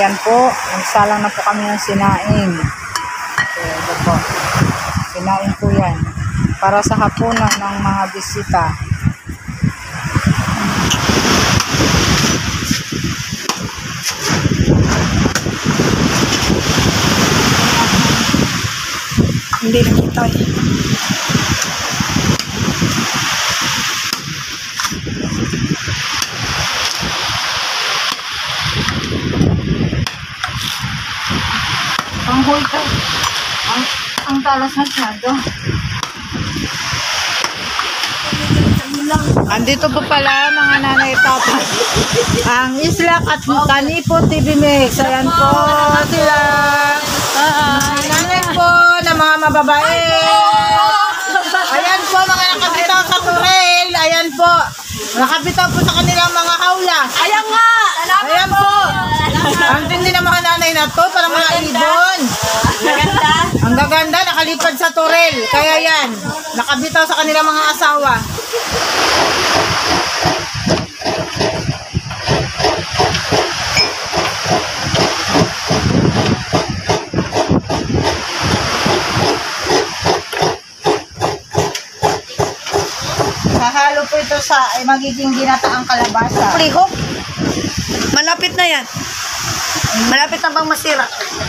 Ayan po, nagsalang na po kami ng sinaing. Okay, ito po. Sinaing po yan. Para sa hapunan ng mga bisita. Hindi nakita eh. Panghoy ka. Ang talas masyado. Andito po pala mga nanay tatay. Ang Isla Kanipo TV Mix. Ayan po sila. Nanay po na mga mababae. Ayan po mga nakabitaw sa turel. Ayan po. Nakabitaw po sa kanilang mga hawla. Ayan nga! Ayan po. Ang tindi ng mga nanay na to, parang mga ibon. Maganda. Ang gaganda, nakalipad sa turel. Kaya yan, nakabitaw sa kanilang mga asawa. Hahalo po ito sa magiging ginataang kalabasa. Priho. Malapit na yan. Malapit na bang masira?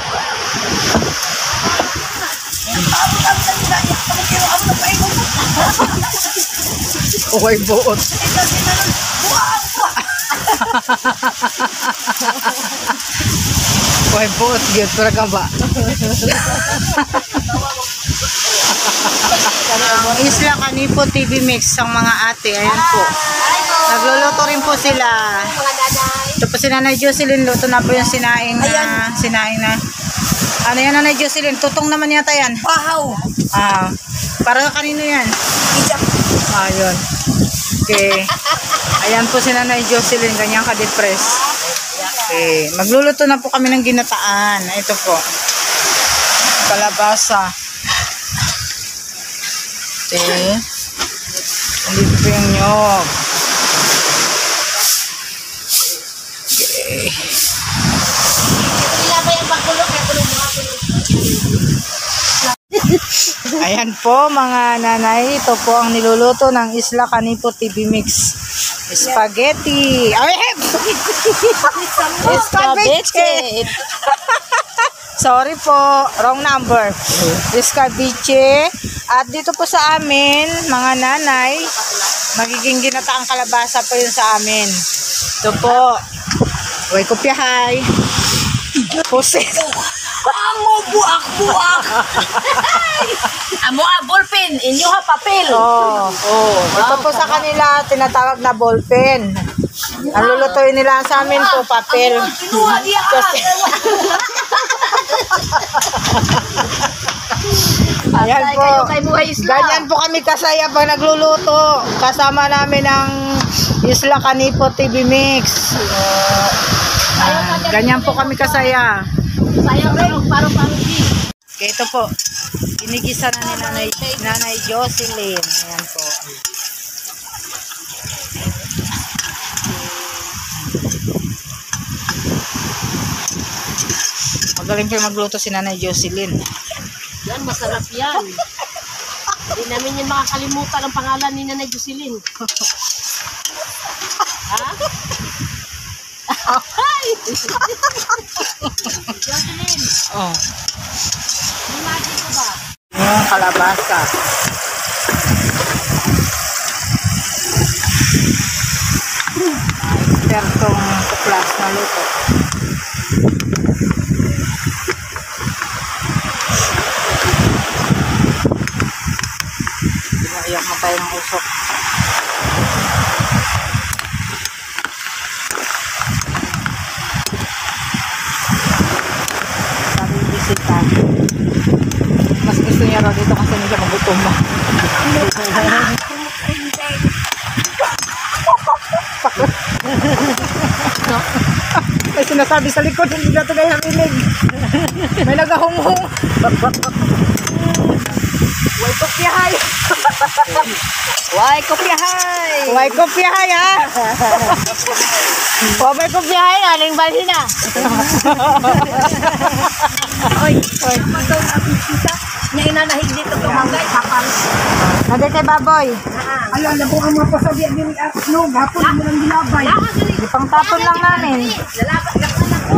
Okay, buot. Okay, buot. Giyot, para ka ba? Isla Kanipo TV Mix ang mga ate. Ayan po. Nagluluto rin po sila. Ito po si Nanay Jocelyn. Luto na po yung sinaing na. Sinaing na. Ano yan, Nanay Jocelyn? Tutong naman yata yan. Wow! Para kanino yan? Yun. Okay. Ayan po si Nanay Jocelyn. Ganyan ka-depress. Okay. Magluluto na po kami ng ginataan. Ito po. Kalabasa. Okay. Andito po yung nyog. Okay. Ayan po mga nanay. Ito po ang niluluto ng Isla Kanipo TV Mix. Spaghetti. Spaghetti. Sorry po, wrong number. Escabeche. At dito po sa amin, mga nanay, magiging ginataang kalabasa po yun sa amin. Ito po. Uy, kopyahay. Pusit. Amo buak-buak! Amo ballpen, inyo ha papel. Ito po sa kanila, tinatawag na ballpen. Ang lulutuin nila sa amin po, papel. Kinuha diya Ayan po. Ganyan po kami kasaya pag nagluluto. Kasama namin ang Isla Kanipo TV Mix. Ganyan po kami kasaya. Okay, ito po. Ginigisa na ni Nanay Jocelyn. Ayan po. Magaling po magluto si Nanay Jocelyn. Yan, masarap yan. Hindi namin yan makakalimutan ang pangalan ni Nanay Jocelyn. Ha? Hi! Jocelyn! Oh. Imagine ko ba? Yung kalabasa. Ekspertong tuklas na luto. Iyak na tayo ng usok. Sabi yung bisita. Mas gusto niya raw dito kasi hindi siya magutom ba. May sinasabi sa likod, hindi na ito na hamilig. May nagahunghong. Way kopyahay. Way kopyahay. Huwag kopyahay ha. Huwag may kopyahay. Aling balhin na. Oy. Nya inanahig dito tumangay. Kapal. Nagay kay baboy. Alam na po ang mga pasabi at yung no, hapon mo lang ginabay. Ipang tapon lang namin. Lalapat lang ako.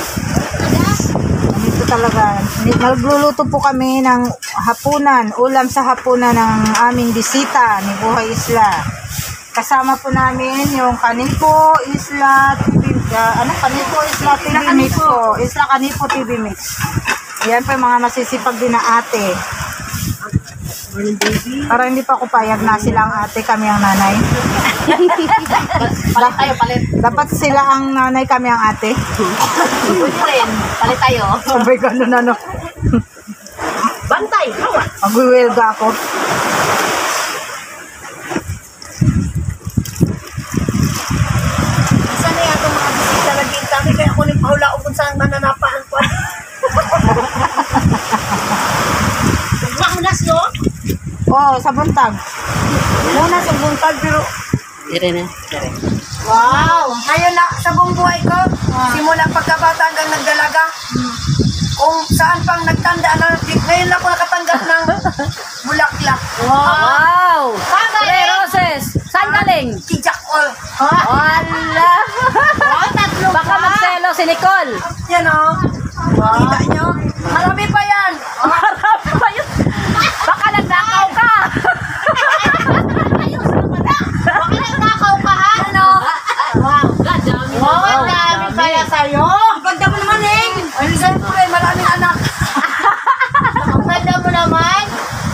Dito talaga. Nagluluto po kami ng hapunan. Ulam sa hapunan ng aming bisita ni Buhay Isla. Kasama po namin yung Kanipo Isla TV. Kanipo Isla TV Mix po. Isla Kanipo TV Mix. Yan po yung mga masisipag din na ate. Para hindi pa ako payag na sila ang ate, kami ang nanay. Palit tayo, palit. Dapat sila ang nanay, kami ang ate. Pwede rin. Palit tayo. Sabay ganun ano. Bantay. Hawa. Mag-wilga ako. Saan na yung mga bisita na ginta? Kaya ako nang pahula o kung saan mananapaan ko. Mahunas, no? Oo, sa buntag. Muna sa buntag, pero... Dire na. Wow! Ngayon na, sa buong buhay ko, simula pagkabata hanggang nagdalaga, kung saan pang nagtanda na, ngayon lang ako nakatanggap ng bulaklak. Wow! Pre Roses! Saan galing? Kijak all. Wala! Baka magselo si Nicole. Yan o. Kita nyo? Marami pa yan. Marami pa yun. Baka nagnakaw ka. Baka nagtakaw ka ha? Ano? Wow, dami. Wow, ang dami pala sa'yo. Ang ganda mo naman eh. Ay, siyempre, maraming anak. Ang ganda mo naman.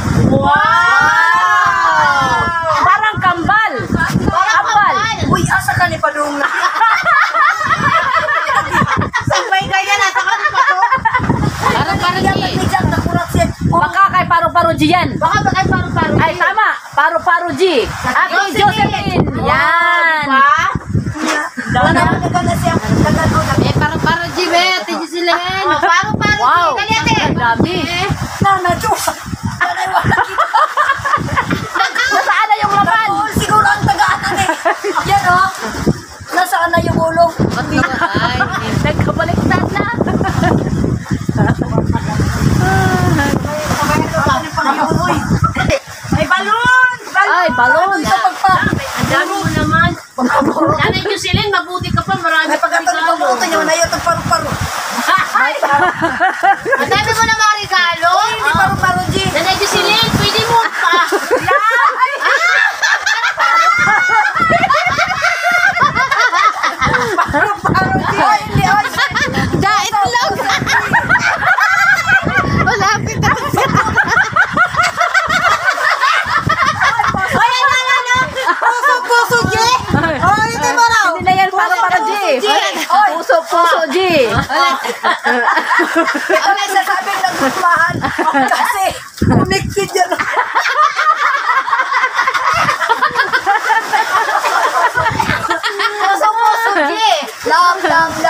Wow! Parang kambal. Kambal. Uy, asa ka ni Padung na. Sabay ka yan, asa ka ni Padung. Parang Yan, nagbidyag na kurat siya. Baka kay Paru-Paru G yan. Baka ba kay paru-paru? Ay, tama. Paru-Paru G. Ate Josephine. Yan. Wala na nagana siya. Eh, Paru-Paru G, be. Ate Josephine. Paru-paru. Wow. Ang dami. Nana, Diyos. Nasaan na yung laman? Nakul, siguro ang tagaanan eh. Yan o. Nasaan na yung ulo? Ay, nagkabaliktad na. May balon! Ay, balon. Ang dami mo naman. Nanay Jocelyn, mabuti ka pa. Marami May pagkatang pabuto niya, na yun ang paru-paro. Ang dami mo na mga regalo. Hindi paru-paro, G. Nanay Jocelyn, pwede mo pa. Paru-paro, G. Ay, hindi, ay. Dait lang. Malapit na. Puso, G. Oh, hindi mo raw. Hindi na yan para G. Puso G. Ito na sasabi ng gumahan. Kasi, connected yan. Puso, G. Love.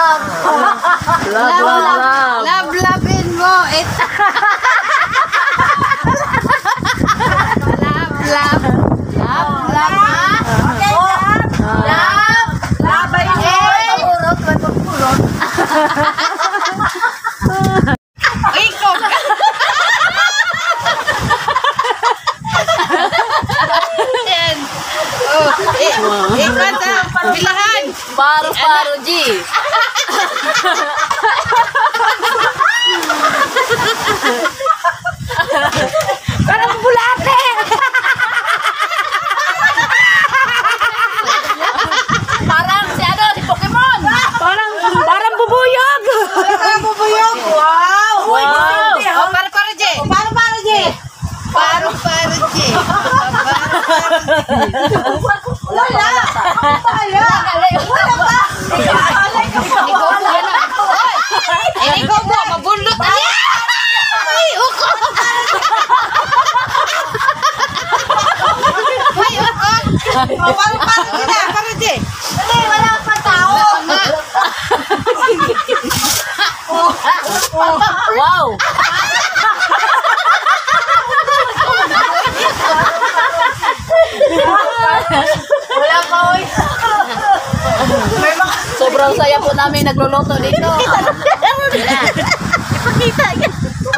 Love-lovein mo. Love. Okay, love. Labay mo. May pagpurot. Bilahan. Paru-paro G. Parang bulate. Parang si ano, si Pokemon. Parang bubuyog. Parang bubuyog. Wow. Wow. Paru-paro G. Paru-paro, G. Paru-paro G. Wala. Wala pa. Ikaw mo, mabundot na yan! Ay, uko! Ay, uko! Paru-paro, G. Dali, wala pa tao. Wow! Sobrang saya po namin nagluluto dito. Ipakita yan.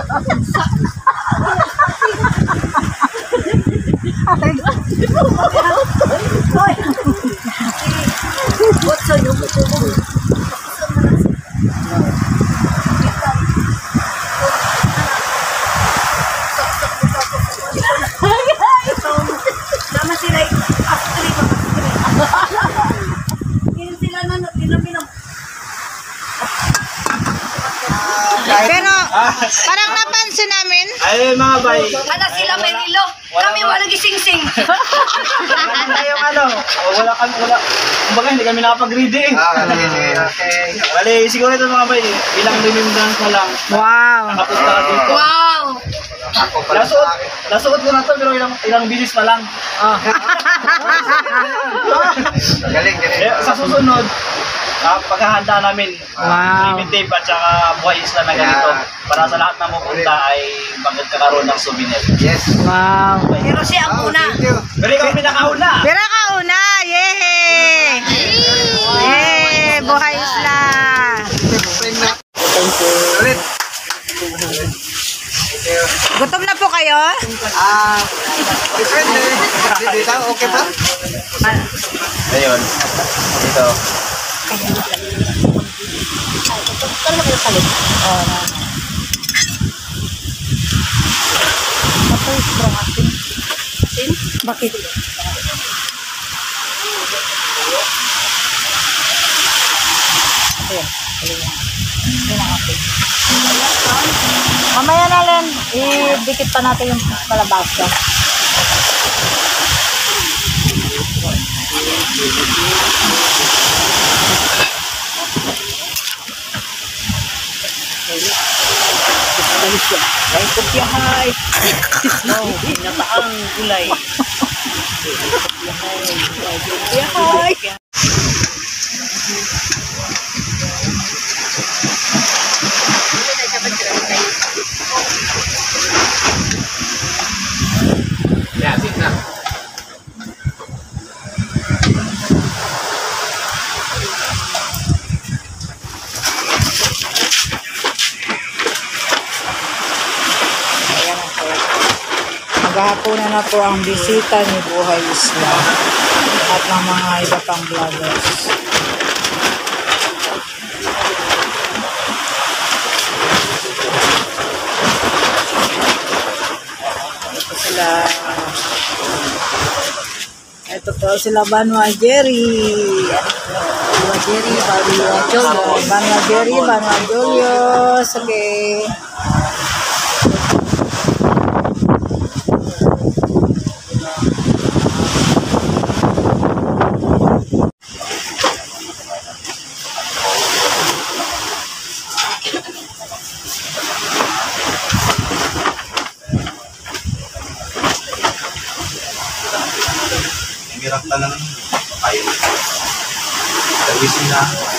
Nama sila after ito. Yun sila na pinang Pero, parang napansin namin, Ay, mga bay. Ana sila may rilo. Kami wala gising-sing. Wala yung ano. Wala kami, wala. Kumbaga, hindi kami nakapag-ready eh. Okay. Bali, siguro ito mga bay. Ilang remembrance na lang. wow. Nakapunta ka dito. Wow! Ako pala sa akin. Nasuot ko na to, pero ilang bisis pa lang. Galing. Eh, sa susunod, paghahanda namin, Wow. primitive at saka buhay isla na ganito. Para sa lahat na mapunta ay magkakaroon ng souvenir. Yes. Wow. Pero siya ang una. Thank you. Pero ikaw pinakauna. Pero ka una, yehey! Yehey! Buhay isla! Ulit. Gutom na po kayo? Depende. Dito, okay pa? Ayun. Dito. Bakit? Mamaya na lang, idikit pa natin yung malabasa. Ay, kopyahay. Oh, nataang gulay. Kopyahay. Maghahaponan na po ang bisita ni Buhay Isla at ng mga iba pang vloggers. Ito sila. Ito po sila Banwa Jerry. Banwa Jerry, Banwa Julio. Banwa Jerry, Banwa Julio. Sige. Hirap na lang. Ayun. Service na.